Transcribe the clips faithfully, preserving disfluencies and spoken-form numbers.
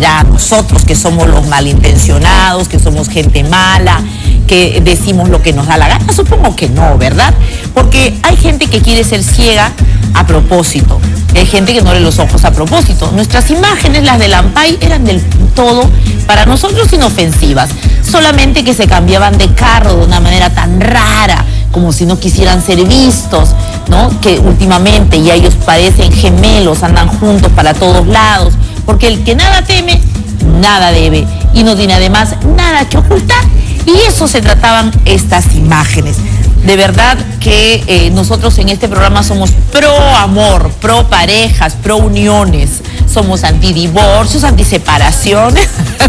dirá a nosotros que somos los malintencionados, que somos gente mala, que decimos lo que nos da la gana? Supongo que no, ¿verdad? Porque hay gente que quiere ser ciega a propósito, hay gente que no lee los ojos a propósito. Nuestras imágenes, las del Ampay, eran del todo para nosotros inofensivas, solamente que se cambiaban de carro de una manera tan rara, como si no quisieran ser vistos, ¿no? Que últimamente ya ellos parecen gemelos, andan juntos para todos lados, porque el que nada teme, nada debe, y no tiene además nada que ocultar, y eso se trataban estas imágenes. De verdad que eh, nosotros en este programa somos pro amor, pro parejas, pro uniones, somos antidivorcios, antiseparaciones.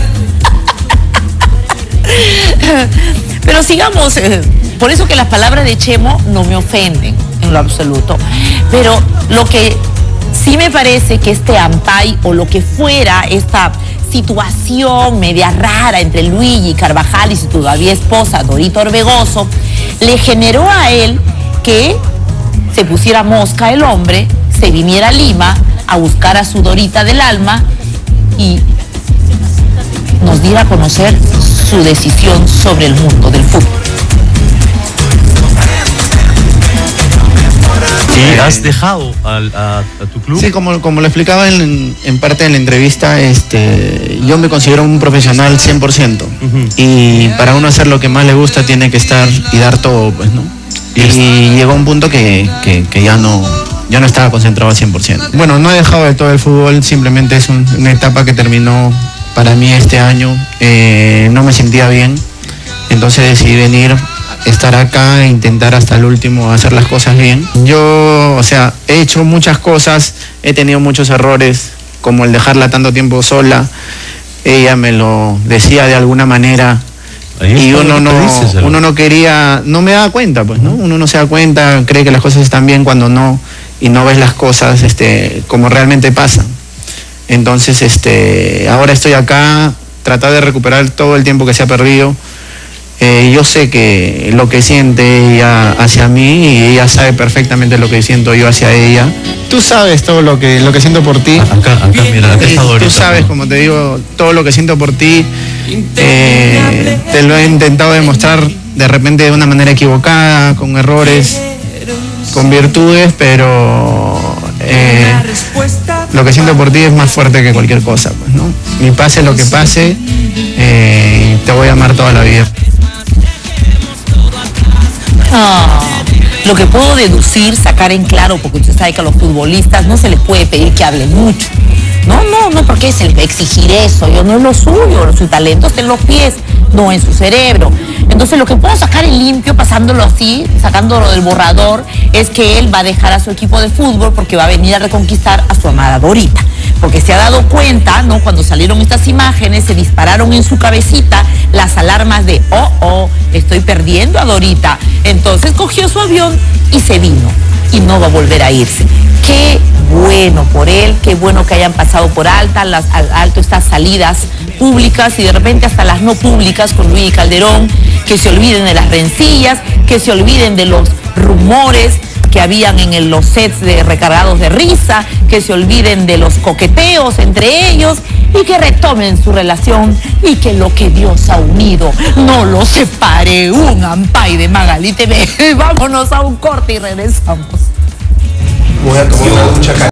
Pero sigamos, eh, por eso que las palabras de Chemo no me ofenden en lo absoluto, pero lo que sí me parece que este Ampay, o lo que fuera esta situación media rara entre Luigi Carvajal y su todavía esposa Dorita Orbegoso, le generó a él que se pusiera mosca el hombre, se viniera a Lima a buscar a su Dorita del alma y nos diera a conocer su decisión sobre el mundo del fútbol. ¿Y has dejado al, a, a tu club? Sí, como, como lo explicaba en, en parte de la entrevista, este, yo me considero un profesional cien por ciento. Uh-huh. Y para uno hacer lo que más le gusta tiene que estar y dar todo, pues, ¿no? Y, y llegó un punto que, que, que ya no, ya no estaba concentrado al cien por ciento. Bueno, no he dejado de todo el fútbol, simplemente es un, una etapa que terminó para mí este año. Eh, no me sentía bien, entonces decidí venir, estar acá e intentar hasta el último hacer las cosas bien. Yo, o sea, he hecho muchas cosas, he tenido muchos errores, como el dejarla tanto tiempo sola. Ella me lo decía de alguna manera y uno no, uno no quería, no me daba cuenta, pues, ¿no? Uno no se da cuenta, cree que las cosas están bien cuando no, y no ves las cosas este, como realmente pasan. Entonces, este, ahora estoy acá, tratar de recuperar todo el tiempo que se ha perdido. Eh, yo sé que lo que siente ella hacia mí, y ella sabe perfectamente lo que siento yo hacia ella. Tú sabes todo lo que, lo que siento por ti. Acá, acá, mira, acá está Dorita. Tú sabes, ¿no? Como te digo, todo lo que siento por ti. Eh, te lo he intentado demostrar de repente de una manera equivocada, con errores, con virtudes, pero eh, lo que siento por ti es más fuerte que cualquier cosa, pues, ¿no? Y pase lo que pase, eh, te voy a amar toda la vida. Ah, lo que puedo deducir, sacar en claro, porque usted sabe que a los futbolistas no se les puede pedir que hablen mucho. No, no, no, porque se les va a exigir eso. Yo no es lo suyo, su talento está en los pies, no en su cerebro. Entonces lo que puedo sacar en limpio, pasándolo así, sacándolo del borrador, es que él va a dejar a su equipo de fútbol porque va a venir a reconquistar a su amada Dorita. Porque se ha dado cuenta, ¿no? Cuando salieron estas imágenes, se dispararon en su cabecita las alarmas de, oh, oh, estoy perdiendo a Dorita. Entonces cogió su avión y se vino. Y no va a volver a irse. Qué bueno por él, qué bueno que hayan pasado por alta, las, al alto estas salidas públicas y de repente hasta las no públicas con Luis Calderón, que se olviden de las rencillas, que se olviden de los rumores que habían en el, los sets de recargados de risa, que se olviden de los coqueteos entre ellos y que retomen su relación y que lo que Dios ha unido no lo separe. Un Ampay de Magali T V. Vámonos a un corte y regresamos. Voy a tomar mucha